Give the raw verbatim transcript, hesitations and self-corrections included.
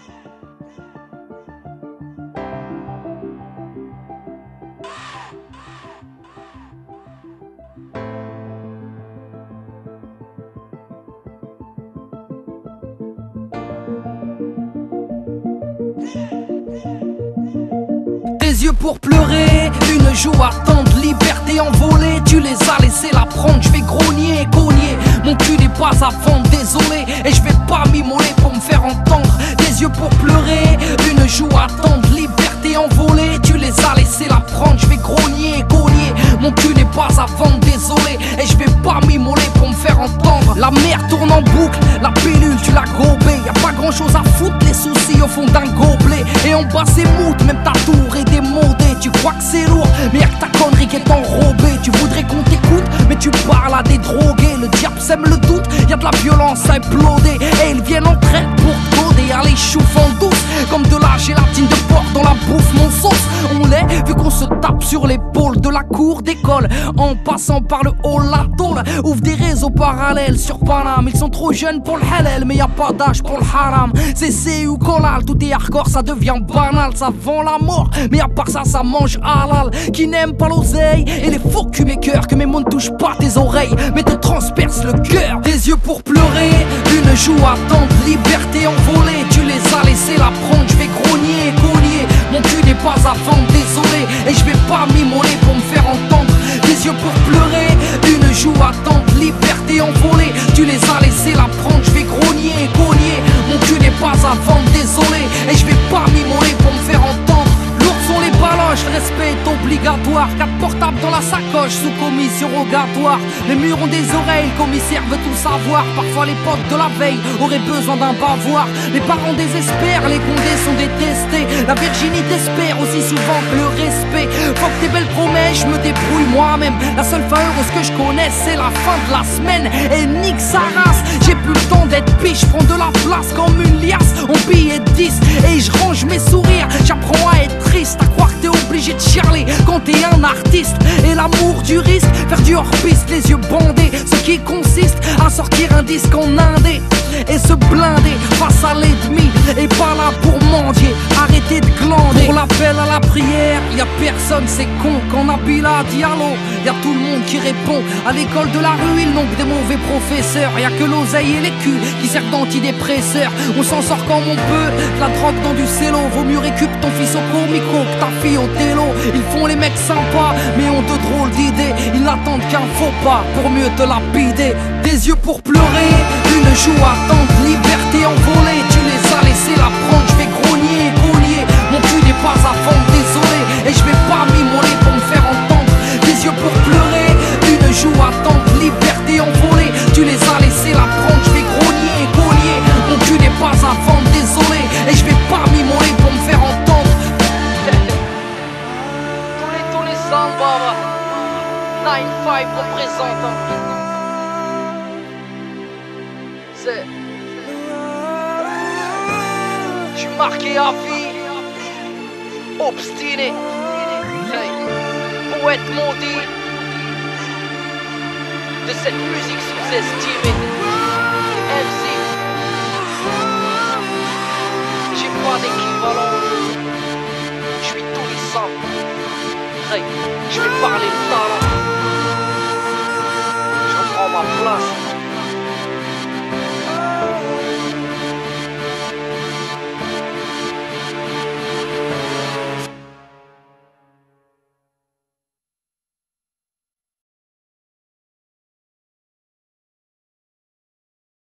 Des yeux pour pleurer, une joue attendre, liberté envolée, tu les as laissés la prendre, je vais grogner et cogner, mon cul n'est pas à vendre, désolé, et je vais pas m'immoler pour me faire entendre. Des yeux pour pleurer, une joue attendre, liberté envolée, tu les as laissés la prendre, je vais grogner et cogner, mon cul n'est pas à vendre, désolé, et je vais pas m'immoler pour me faire entendre. La mer tourne en boucle, la pilule tu l'as gobée, y'a pas grand chose à foutre, les soucis au fond d'un gobelet, et en bas c'est mood, même ta tour est démodée, tu crois que c'est lourd, mais y'a que ta connerie qui est enrobée, tu voudrais qu'on t'écoute, mais tu parles à des drogués, le diable sème le doute, y'a de la violence à imploder, et ils viennent en traite pour coder, allez chouffe en douce, comme de la gélatine de porc dans la bouffe, mon sauce, on l'est, vu qu'on se tape sur l'épaule de la cour d'école, en passant par le hall, la tôle, ouvre des réseaux parallèles sur Paname, ils sont trop jeunes pour le halal, mais y'a pas d'âge pour le haram, c'est C ou collal, tout est hardcore, ça devient banal, ça vend la mort, mais à part ça, ça mange halal, qui n'aime pas l'oseille, et les faux cul mes cœurs, que mes mots ne touchent pas tes oreilles, mais te transpercent le cœur. Des yeux pour pleurer, une joue attendre, liberté envolée, tu les as laissés la prendre, je vais grogner et cogner, mon cul n'est pas à vendre, désolé, et je vais pas m'immoler pour me faire entendre. Des yeux pour pleurer, une joue attendre, liberté envolée, tu les as laissés la prendre, je vais grogner et cogner, mon cul n'est pas à vendre, désolé, et je vais pas m'immoler pour me faire entendre. Lourds sont les baloches, le respect est obligatoire, quatre portables dans la sacoche, sous commission rogatoire, les murs ont des oreilles, le commissaire veut tout savoir, parfois les potes de la veille auraient besoin d'un bavoir, les parents désespèrent, les condés sont détestés, la virginité espère aussi souvent que le respect, faut que tes belles promesses, je me débrouille moi-même, la seule fin heureuse que je connaisse c'est la fin de la semaine, et nique sa race, j'ai plus le temps d'être piche, je prends de la place comme une liasse, en billet de dix, et je range mes sourires, j'apprends à être triste, à croire que t'es obligé de chialer quand t'es un artiste, et l'amour du risque, faire du hors-piste, les yeux bandés, ce qui consiste à sortir un disque en indé, et se blinder face à l'ennemi, et pas là pour mendier, arrêtez de glander. Pour l'appel à la prière, y a personne, c'est con, quand Nabila dit allô, y a tout le monde qui répond, à l'école de la rue ils n'ont que des mauvais professeurs, y a que l'oseille et les culs qui servent d'antidépresseurs, on s'en sort comme on peut, de la drogue dans du cello, vaut mieux récup ton fils au comico que ta fille au télo, ils font les mecs sympas, mais ont de drôles d'idées, ils n'attendent qu'un faux pas pour mieux te lapider. Des yeux pour pleurer, une joue attendre, liberté envolée, tu les as laissés la prendre, je vais grogner et cogner, mon cul n'est pas à vendre, désolé, et je vais pas m'immoler pour me faire entendre. Des yeux pour pleurer, une joue attendre, liberté envolée, tu les as laissés la prendre, je vais grogner et cogner, mon cul n'est pas à vendre, désolé, et je vais pas m'immoler pour me faire entendre. Tous les tous les samba, nine five représente. C'est je suis marqué à vie, obstiné, hey. Poète maudit de cette musique sous-estimée. M C, j'ai pas d'équivalent, je suis tout lissant, hey. Je vais parler de talent, je reprends ma place.